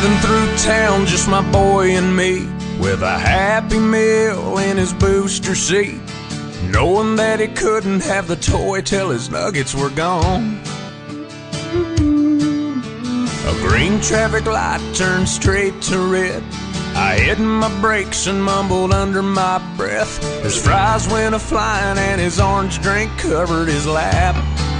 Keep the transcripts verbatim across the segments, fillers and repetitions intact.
Driving through town, just my boy and me, with a Happy Meal in his booster seat, knowing that he couldn't have the toy till his nuggets were gone. A green traffic light turned straight to red. I hit my brakes and mumbled under my breath. His fries went a-flying and his orange drink covered his lap.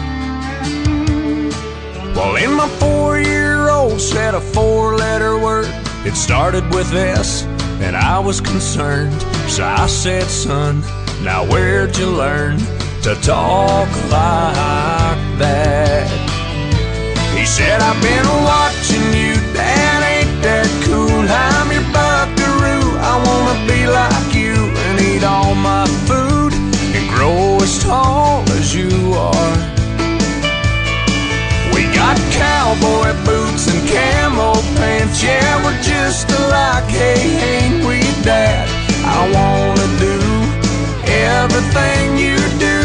Well, in my four-year-old said a four-letter word. It started with S, and I was concerned. So I said, son, now where'd you learn to talk like that? He said, I've been watching you, Dad, ain't that cool? I'm your buckaroo, I wanna be like you and eat all my food and grow as tall as you are. We got cowboy boots and camo pants, yeah, we're just alike, hey, ain't we, Dad? I wanna do everything you do,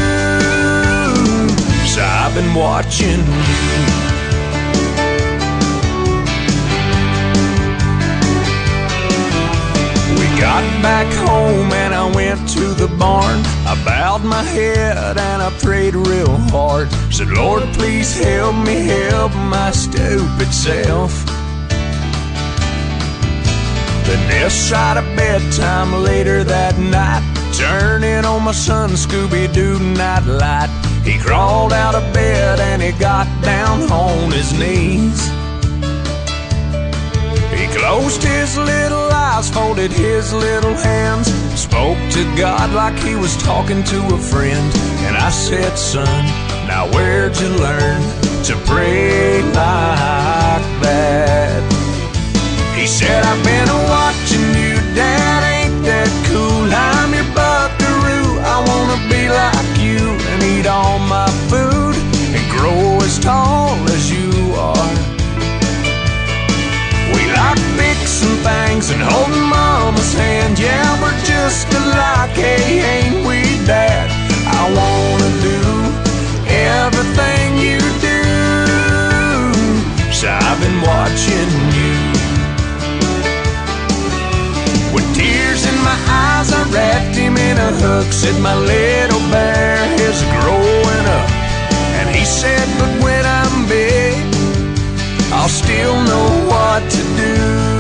so I've been watching you. Got back home and I went to the barn. I bowed my head and I prayed real hard. Said, Lord, please help me help my stupid self. Then this side of bedtime later that night, turning on my son Scooby-Doo nightlight. He crawled out of bed and he got down on his knees. He closed his little eyes, folded his little hands, spoke to God like he was talking to a friend. And I said, son, now where'd you learn to pray like that? He said, I've been watching you, Dad, ain't that cool? I'm your buckaroo, I wanna be like you and eat all my food and grow as tall as you are. We like fixing things and holding Mama's hand, yeah, we're just alike, hey, ain't we, Dad? I wanna do everything you do, so I've been watching you. With tears in my eyes, I wrapped him in a hug, said, my little bear is growing up. And he said, but when I'm big, I'll still know what to do.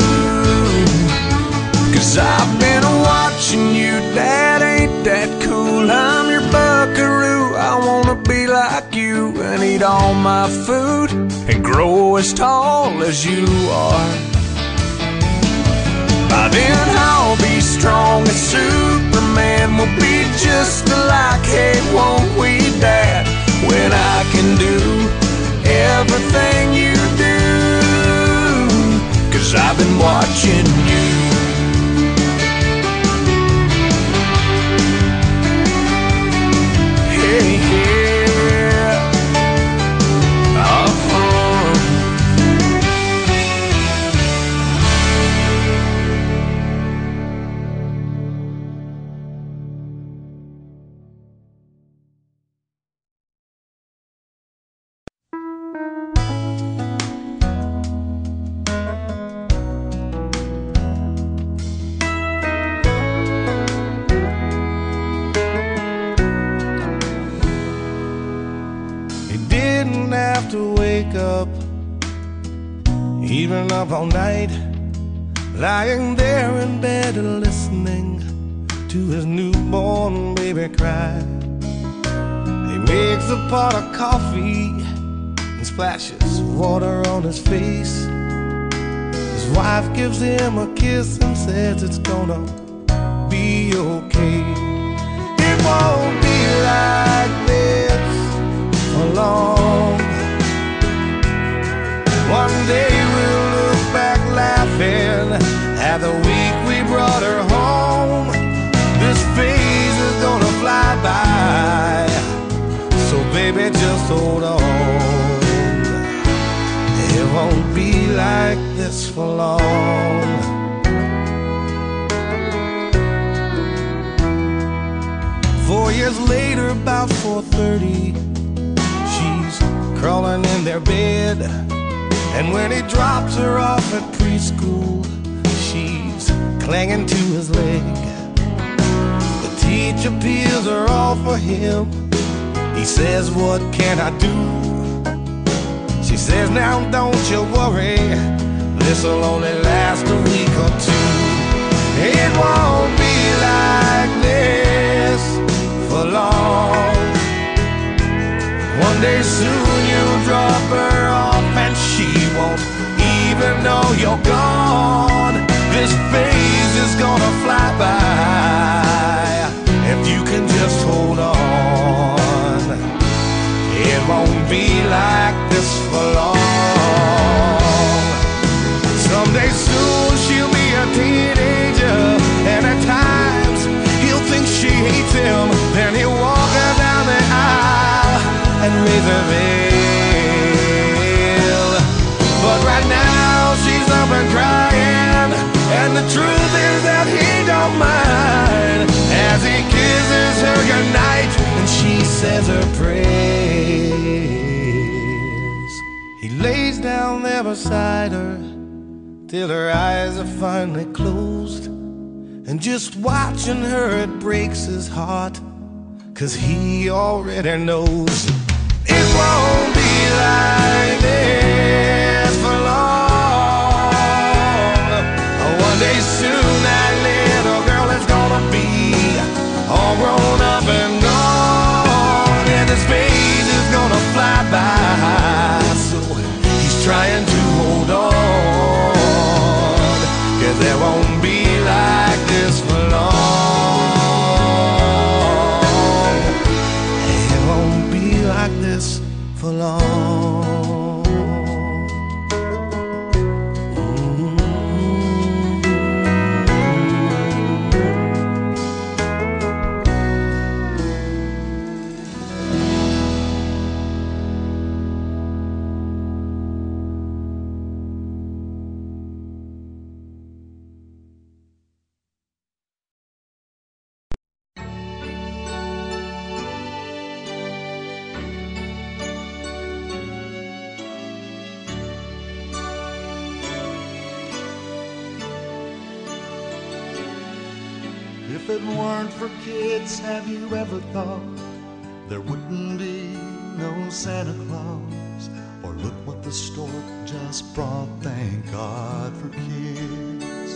Cause I've been watching you, Dad, ain't that cool? I'm your buckaroo, I wanna be like you and eat all my food and grow as tall as you are. By then I'll be strong as Superman, we'll be just alike, hey, won't we, Dad? When I can do everything you do, cause I've been watching you. Hey, yeah. Uh-huh. To wake up, even up all night, lying there in bed and listening to his newborn baby cry. He makes a pot of coffee and splashes water on his face. His wife gives him a kiss and says it's gonna be okay. It won't be like this for long. One day we'll look back laughing at the week we brought her home. This phase is gonna fly by, so baby just hold on. It won't be like this for long. Four years later, about four thirty, she's crawling in their bed. And when he drops her off off at preschool, she's clinging to his leg. The teacher pills are all for him. He says, what can I do? She says, now don't you worry, this'll only last a week or two. It won't be like this for long. One day soon you'll drop her off and she won't even know you're gone. This phase is gonna fly by if you can just hold on. It won't be like this for long. Someday soon she'll be a teenager, and at times he'll think she hates him. Then he'll walk her down the aisle and raise her veil. But right now she's up and crying, and the truth is that he don't mind as he kisses her goodnight and she says her prayers. He lays down there beside her till her eyes are finally closed, and just watching her it breaks his heart, 'cause he already knows it won't be like this for long. One day soon that little girl is gonna be all grown up and gone, and this phase is gonna fly by. So he's trying to hold on, 'cause there won't be like this for long. It won't be like this for long. If it weren't for kids, have you ever thought there wouldn't be no Santa Claus? Or look what the stork just brought, thank God for kids.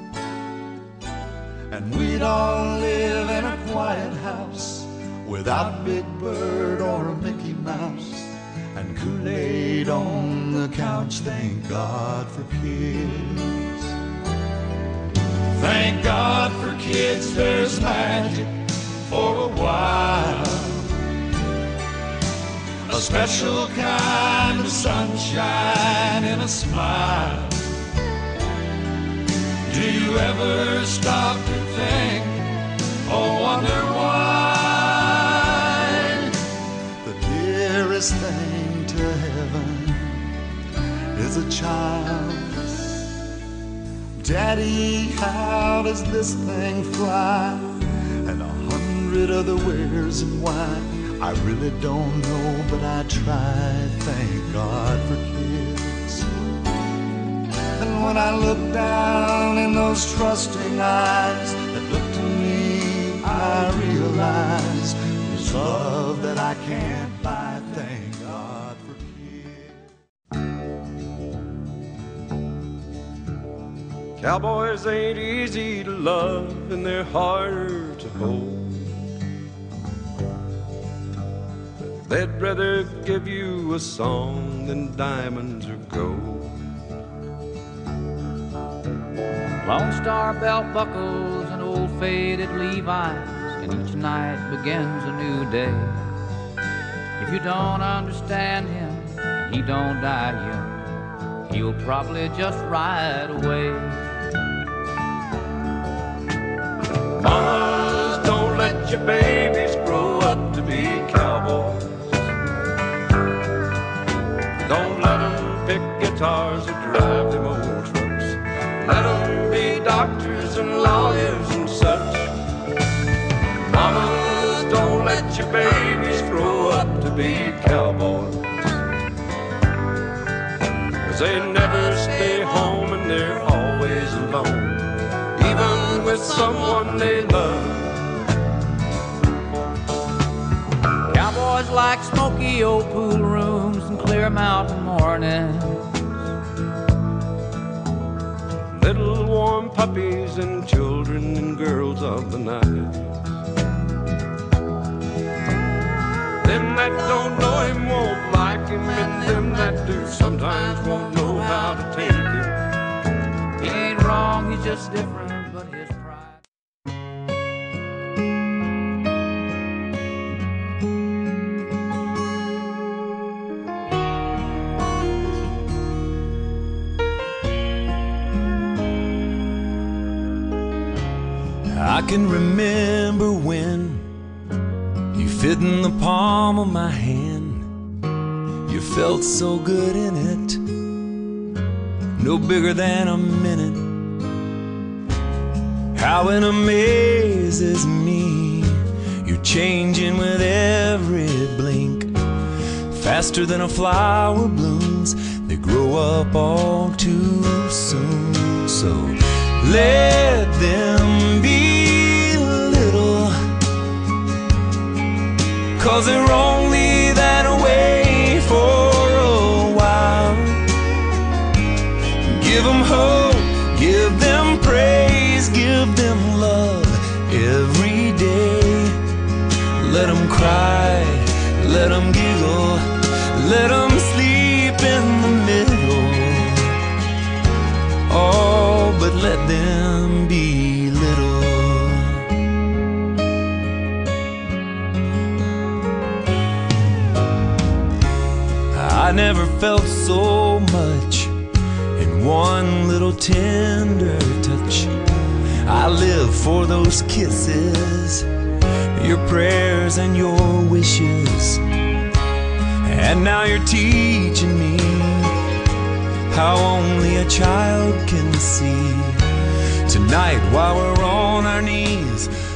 And we'd all live in a quiet house without Big Bird or a Mickey Mouse, and Kool-Aid on the couch, thank God for kids. Thank God for kids, there's magic for a while, a special kind of sunshine in a smile. Do you ever stop to think or wonder why the dearest thing to heaven is a child? Daddy, how does this thing fly? And a hundred other wheres and why. I really don't know, but I try. Thank God for kids. And when I look down in those trusting eyes that look to me, I realize there's love that I can't buy. Thank God for kids. Cowboys ain't easy to love, and they're harder to hold. They'd rather give you a song than diamonds or gold. Lone Star belt buckles and old faded Levi's, and each night begins a new day. If you don't understand him, he don't die young, he'll probably just ride away. Mamas, don't let your babies grow up to be cowboys. Don't let them pick guitars or drive them old trucks. Let them be doctors and lawyers and such. Mamas, don't let your babies grow up to be cowboys, 'cause they never stay home when they're always alone, even with someone they love. Cowboys like smoky old pool rooms and clear mountain mornings, little warm puppies and children and girls of the night. Them that don't know him won't like him, and them that do sometimes won't know how to take him. he ain't wrong, he's just different, but his pride. I can remember when you fit in the palm of my hand. You felt so good in it, no bigger than a minute. How it amazes me, you're changing with every blink, faster than a flower blooms. They grow up all too soon. So let them be little, 'cause they're only that way for a while. Give them hope, give them praise, give them love every day. Let them cry, let them giggle, let them sleep in the middle. Oh, but let them be little. I never felt so much in one little tender touch. I live for those kisses, your prayers and your wishes. And now you're teaching me how only a child can see. Tonight while we're on our knees,